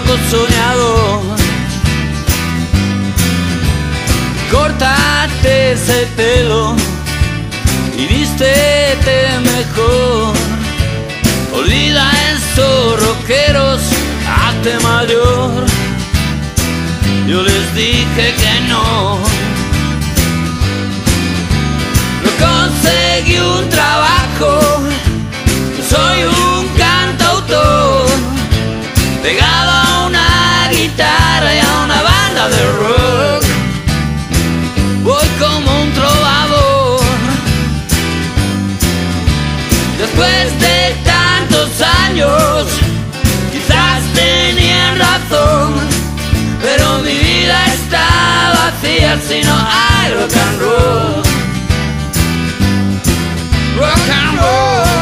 loco soñador. Córtate ese pelo y vístete mejor. Olvida esos rockeros, hazte mayor. Yo les dije que no. No conseguí un trabajo, soy un cantautor, pegado a una guitarra y a una banda de rock. Voy como un trovador. Después de tantos años, quizás tenían razón, pero mi vida está vacía si no hay rock and roll. Rock and roll.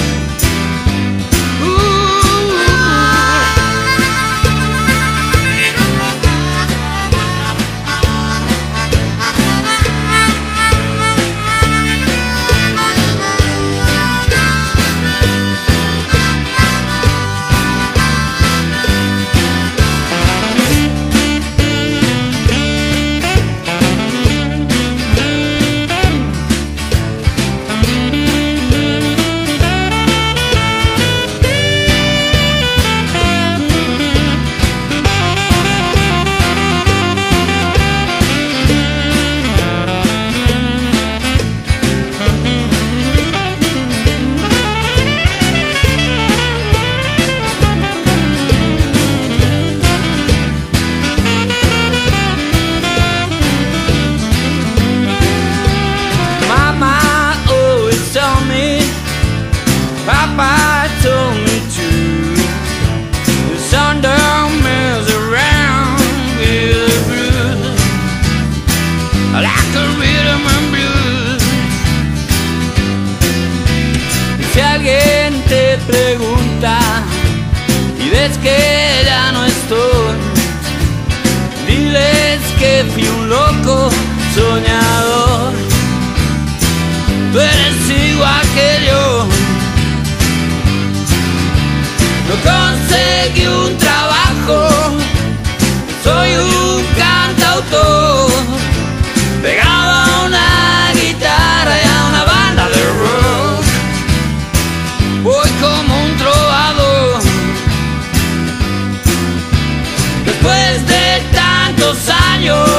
Papa told me to. The sundown mills around with a blues, like a rhythm and blues. Si alguien te pregunta y ves que ya no estoy, diles que fui un loco soñador. Tú eres igual que yo. No conseguí un trabajo, soy un cantautor, pegado a una guitarra y a una banda de rock. Voy como un trovador. Después de tantos años,